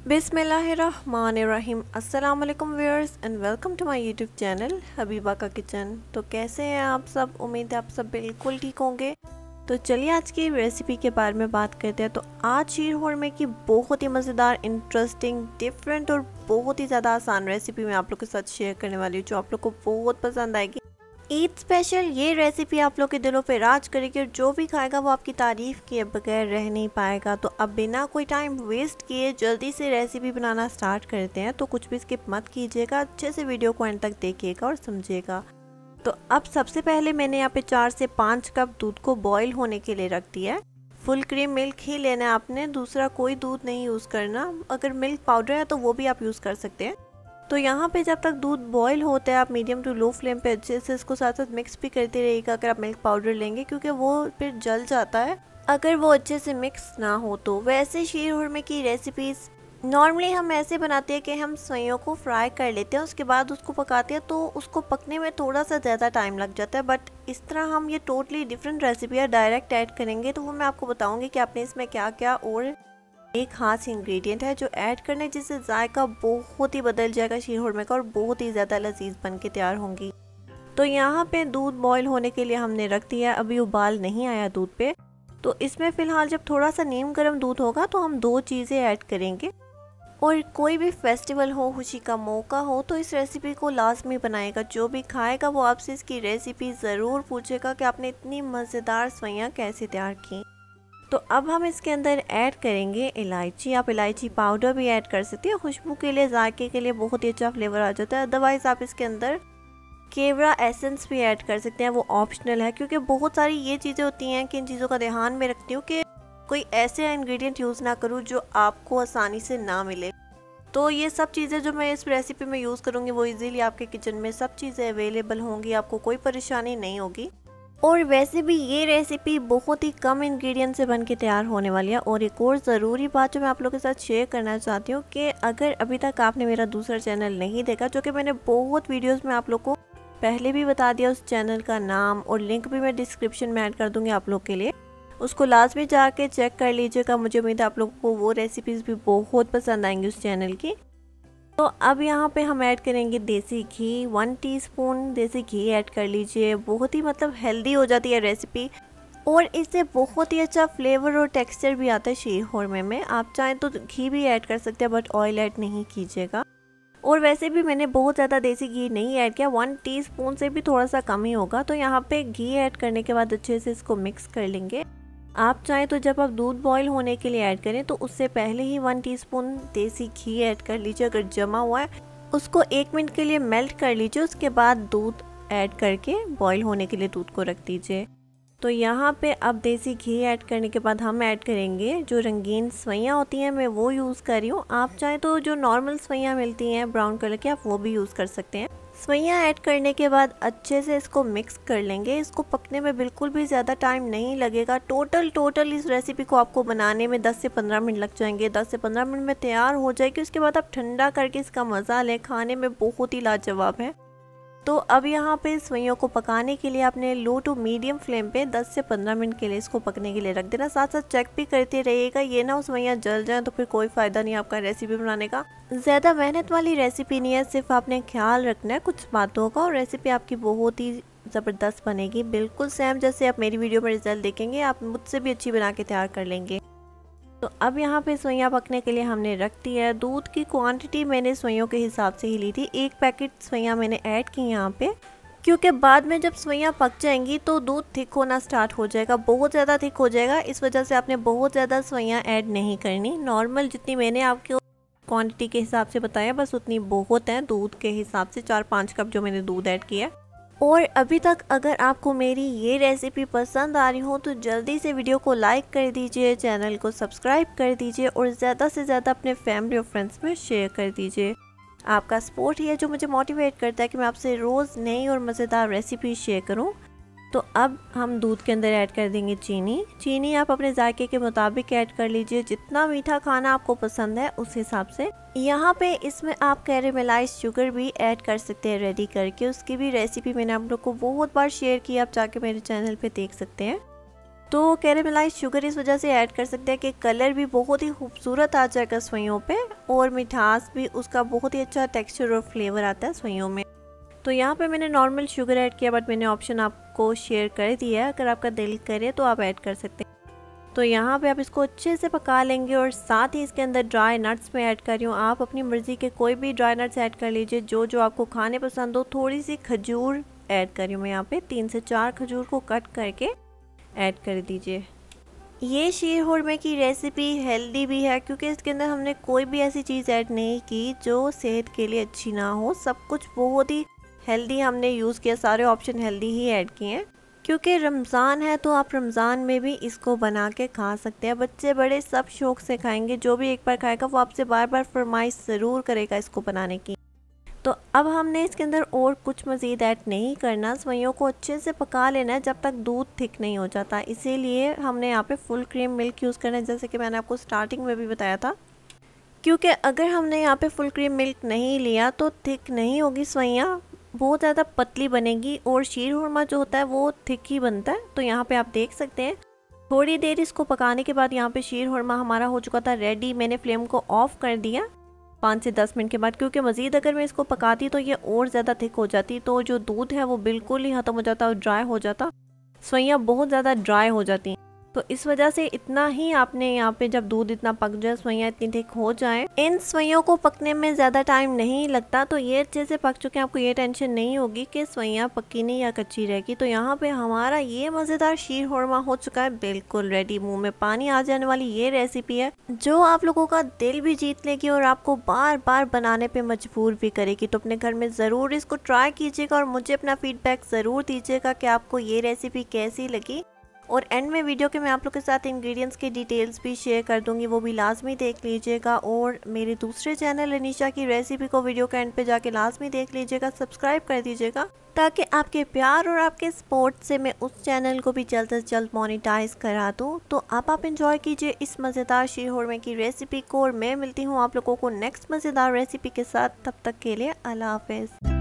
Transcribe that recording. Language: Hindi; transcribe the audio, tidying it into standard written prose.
बिस्मिल्लाहिर्रहमानिर्रहीम। अस्सलाम वालेकुम viewers and welcome to my YouTube channel Habiba का किचन। तो कैसे हैं आप सब? उम्मीद है आप सब बिल्कुल ठीक होंगे। तो चलिए आज की रेसिपी के बारे में बात करते हैं। तो आज शीर खुरमे की बहुत ही मज़ेदार, इंटरेस्टिंग, डिफरेंट और बहुत ही ज़्यादा आसान रेसिपी मैं आप लोग के साथ शेयर करने वाली हूँ जो आप लोग को बहुत पसंद आएगी। ईद स्पेशल ये रेसिपी आप लोग के दिलों पे राज करेगी और जो भी खाएगा वो आपकी तारीफ़ किए बगैर रह नहीं पाएगा। तो अब बिना कोई टाइम वेस्ट किए जल्दी से रेसिपी बनाना स्टार्ट करते हैं। तो कुछ भी स्किप मत कीजिएगा, अच्छे से वीडियो को एंड तक देखिएगा और समझिएगा। तो अब सबसे पहले मैंने यहाँ पे 4 से 5 कप दूध को बॉईल होने के लिए रख दिया है। फुल क्रीम मिल्क ही लेना है आपने, दूसरा कोई दूध नहीं यूज़ करना। अगर मिल्क पाउडर है तो वो भी आप यूज़ कर सकते हैं। तो यहाँ पे जब तक दूध बॉईल होता है आप मीडियम टू लो फ्लेम पे अच्छे से इसको साथ साथ मिक्स भी करते रहिएगा अगर आप मिल्क पाउडर लेंगे, क्योंकि वो फिर जल जाता है अगर वो अच्छे से मिक्स ना हो। तो वैसे शीर खुरमे की रेसिपीज़ नॉर्मली हम ऐसे बनाते हैं कि हम सेवइयों को फ्राई कर लेते हैं, उसके बाद उसको पकाते हैं, तो उसको पकने में थोड़ा सा ज़्यादा टाइम लग जाता है। बट इस तरह हम ये टोटली डिफरेंट रेसिपी है डायरेक्ट ऐड करेंगे, तो वो मैं आपको बताऊँगी कि आपने इसमें क्या क्या और एक खास इंग्रेडिएंट है जो ऐड करने जिससे जायका बहुत ही बदल जाएगा शीर खुरमे का और बहुत ही ज़्यादा लजीज बन के तैयार होंगी। तो यहाँ पे दूध बॉईल होने के लिए हमने रख दिया, अभी उबाल नहीं आया दूध पे। तो इसमें फ़िलहाल जब थोड़ा सा नीम गर्म दूध होगा तो हम 2 चीज़ें ऐड करेंगे। और कोई भी फेस्टिवल हो, खुशी का मौका हो, तो इस रेसिपी को लाजमी बनाएगा। जो भी खाएगा वो आपसे इसकी रेसिपी ज़रूर पूछेगा कि आपने इतनी मज़ेदार सेवइयां कैसे तैयार की। तो अब हम इसके अंदर ऐड करेंगे इलायची। आप इलायची पाउडर भी ऐड कर सकते हैं, खुशबू के लिए, जायके के लिए बहुत ही अच्छा फ्लेवर आ जाता है। अदरवाइज़ आप इसके अंदर केवड़ा एसेंस भी ऐड कर सकते हैं, वो ऑप्शनल है, क्योंकि बहुत सारी ये चीज़ें होती हैं कि इन चीज़ों का ध्यान में रखती हूँ कि कोई ऐसे इंग्रेडिएंट यूज़ ना करूँ जो आपको आसानी से ना मिले। तो ये सब चीज़ें जो मैं इस रेसिपी में यूज़ करूँगी वो इजीली आपके किचन में सब चीज़ें अवेलेबल होंगी, आपको कोई परेशानी नहीं होगी। और वैसे भी ये रेसिपी बहुत ही कम इंग्रेडिएंट से बन के तैयार होने वाली है। और एक और ज़रूरी बात जो मैं आप लोगों के साथ शेयर करना चाहती हूँ कि अगर अभी तक आपने मेरा दूसरा चैनल नहीं देखा, जो कि मैंने बहुत वीडियोस में आप लोग को पहले भी बता दिया, उस चैनल का नाम और लिंक भी मैं डिस्क्रिप्शन में ऐड कर दूँगी आप लोग के लिए, उसको लाजमी जाके चेक कर लीजिएगा। मुझे उम्मीद है आप लोगों को वो रेसिपीज़ भी बहुत पसंद आएंगी उस चैनल की। तो अब यहाँ पे हम ऐड करेंगे देसी घी, 1 टीस्पून देसी घी ऐड कर लीजिए। बहुत ही हेल्दी हो जाती है रेसिपी और इससे बहुत ही अच्छा फ्लेवर और टेक्सचर भी आता है शीर खुरमे में। आप चाहें तो घी भी ऐड कर सकते हैं बट ऑयल ऐड नहीं कीजिएगा। और वैसे भी मैंने बहुत ज़्यादा देसी घी नहीं ऐड किया, 1 टीस्पून से भी थोड़ा सा कम ही होगा। तो यहाँ पे घी ऐड करने के बाद अच्छे से इसको मिक्स कर लेंगे। आप चाहें तो जब आप दूध बॉईल होने के लिए ऐड करें तो उससे पहले ही 1 टीस्पून देसी घी ऐड कर लीजिए। अगर जमा हुआ है उसको 1 मिनट के लिए मेल्ट कर लीजिए, उसके बाद दूध ऐड करके बॉईल होने के लिए दूध को रख दीजिए। तो यहाँ पे अब देसी घी ऐड करने के बाद हम ऐड करेंगे जो रंगीन सेवइयां होती हैं, मैं वो यूज़ कर रही हूँ। आप चाहें तो जो नॉर्मल सेवइयां मिलती हैं ब्राउन कलर की, आप वो भी यूज़ कर सकते हैं। सेवइयां ऐड करने के बाद अच्छे से इसको मिक्स कर लेंगे। इसको पकने में बिल्कुल भी ज़्यादा टाइम नहीं लगेगा। टोटल इस रेसिपी को आपको बनाने में 10 से 15 मिनट लग जाएंगे। 10 से 15 मिनट में तैयार हो जाएगी। उसके बाद आप ठंडा करके इसका मज़ा लें, खाने में बहुत ही लाजवाब है। तो अब यहाँ पे सेवइयों को पकाने के लिए आपने लो टू मीडियम फ्लेम पे 10 से 15 मिनट के लिए इसको पकने के लिए रख देना। साथ साथ चेक भी करते रहिएगा, ये ना सेवइयां जल जाएं तो फिर कोई फ़ायदा नहीं आपका रेसिपी बनाने का। ज़्यादा मेहनत वाली रेसिपी नहीं है, सिर्फ आपने ख्याल रखना है कुछ बातों का और रेसिपी आपकी बहुत ही ज़बरदस्त बनेगी। बिल्कुल सेम जैसे आप मेरी वीडियो में रिजल्ट देखेंगे, आप मुझसे भी अच्छी बना के तैयार कर लेंगे। तो अब यहाँ पे सेवइयां पकने के लिए हमने रख दी है। दूध की क्वांटिटी मैंने सेवइयों के हिसाब से ही ली थी। 1 पैकेट सेवइयां मैंने ऐड की यहाँ पे, क्योंकि बाद में जब सेवइयां पक जाएंगी तो दूध थिक होना स्टार्ट हो जाएगा, बहुत ज़्यादा थिक हो जाएगा। इस वजह से आपने बहुत ज़्यादा सेवइयां ऐड नहीं करनी। नॉर्मल जितनी मैंने आपको क्वान्टिटी के हिसाब से बताया बस उतनी बहुत है। दूध के हिसाब से 4-5 कप जो मैंने दूध ऐड किया। और अभी तक अगर आपको मेरी ये रेसिपी पसंद आ रही हो तो जल्दी से वीडियो को लाइक कर दीजिए, चैनल को सब्सक्राइब कर दीजिए और ज़्यादा से ज़्यादा अपने फैमिली और फ्रेंड्स में शेयर कर दीजिए। आपका सपोर्ट ही है जो मुझे मोटिवेट करता है कि मैं आपसे रोज़ नई और मज़ेदार रेसिपी शेयर करूं। तो अब हम दूध के अंदर ऐड कर देंगे चीनी। चीनी आप अपने जायके के मुताबिक ऐड कर लीजिए, जितना मीठा खाना आपको पसंद है उस हिसाब से। यहाँ पे इसमें आप कैरेमलाइज्ड शुगर भी ऐड कर सकते हैं रेडी करके, उसकी भी रेसिपी मैंने आप लोग को बहुत बार शेयर की, आप जाके मेरे चैनल पे देख सकते हैं। तो कैरेमलाइज्ड शुगर इस वजह से ऐड कर सकते हैं कि कलर भी बहुत ही खूबसूरत आ जाएगा सेवइयों पे और मिठास भी उसका बहुत ही अच्छा टेक्सचर और फ्लेवर आता है सेवइयों में। तो यहाँ पे मैंने नॉर्मल शुगर ऐड किया, बट मैंने ऑप्शन आपको शेयर कर दिया है, अगर आपका दिल करे तो आप ऐड कर सकते हैं। तो यहाँ पे आप इसको अच्छे से पका लेंगे और साथ ही इसके अंदर ड्राई नट्स में ऐड कर रही हूँ। आप अपनी मर्ज़ी के कोई भी ड्राई नट्स ऐड कर लीजिए, जो जो आपको खाने पसंद हो। थोड़ी सी खजूर ऐड कर रही हूँ मैं यहाँ पे, 3 से 4 खजूर को कट करके ऐड कर दीजिए। ये शीर हुरमे की रेसिपी हेल्दी भी है, क्योंकि इसके अंदर हमने कोई भी ऐसी चीज़ ऐड नहीं की जो सेहत के लिए अच्छी ना हो। सब कुछ बहुत ही हेल्दी हमने यूज़ किया, सारे ऑप्शन हेल्दी ही ऐड किए हैं। क्योंकि रमज़ान है तो आप रमज़ान में भी इसको बना के खा सकते हैं। बच्चे बड़े सब शौक़ से खाएंगे, जो भी एक बार खाएगा वो आपसे बार बार फरमाइश ज़रूर करेगा इसको बनाने की। तो अब हमने इसके अंदर और कुछ मज़ीद ऐड नहीं करना, सेवइयों को अच्छे से पका लेना है जब तक दूध थिक नहीं हो जाता। इसीलिए हमने यहाँ पे फुल क्रीम मिल्क यूज़ करना है, जैसे कि मैंने आपको स्टार्टिंग में भी बताया था। क्योंकि अगर हमने यहाँ पे फुल क्रीम मिल्क नहीं लिया तो थिक नहीं होगी सेवइयाँ, बहुत ज़्यादा पतली बनेगी और शीर हुरमा जो होता है वो थिक ही बनता है। तो यहाँ पे आप देख सकते हैं थोड़ी देर इसको पकाने के बाद यहाँ पे शीर हुरमा हमारा हो चुका था रेडी। मैंने फ्लेम को ऑफ कर दिया 5 से 10 मिनट के बाद, क्योंकि मज़ीद अगर मैं इसको पकाती तो ये और ज़्यादा थिक हो जाती, तो जो दूध है वो बिल्कुल ही ख़त्म हो जाता और ड्राई हो जाता, सेवइयाँ बहुत ज़्यादा ड्राई हो जाती। तो इस वजह से इतना ही आपने यहाँ पे, जब दूध इतना पक जाए, सेवइयाँ इतनी थिक हो जाए, इन सेवइयों को पकने में ज़्यादा टाइम नहीं लगता। तो ये अच्छे से पक चुके हैं, आपको ये टेंशन नहीं होगी कि सेवइयाँ पक्की नहीं या कच्ची रहेगी। तो यहाँ पे हमारा ये मज़ेदार शीर हुरमा हो चुका है, बिल्कुल रेडी। मुंह में पानी आ जाने वाली ये रेसिपी है जो आप लोगों का दिल भी जीत लेगी और आपको बार बार बनाने पे मजबूर भी करेगी। तो अपने घर में ज़रूर इसको ट्राई कीजिएगा और मुझे अपना फीडबैक ज़रूर दीजिएगा कि आपको ये रेसिपी कैसी लगी। और एंड में वीडियो के मैं आप लोग के साथ इंग्रेडिएंट्स की डिटेल्स भी शेयर कर दूंगी, वो भी लाजमी देख लीजिएगा। और मेरे दूसरे चैनल अनीशा की रेसिपी को वीडियो के एंड पे जाके लाजमी देख लीजिएगा, सब्सक्राइब कर दीजिएगा, ताकि आपके प्यार और आपके सपोर्ट से मैं उस चैनल को भी जल्द से जल्द मोनेटाइज करा दूँ। तो आप एंजॉय कीजिए इस मज़ेदार शीर हुरमे की रेसिपी को, और मैं मिलती हूँ आप लोगों को नेक्स्ट मज़ेदार रेसिपी के साथ। तब तक के लिए अल्लाह हाफ़िज़।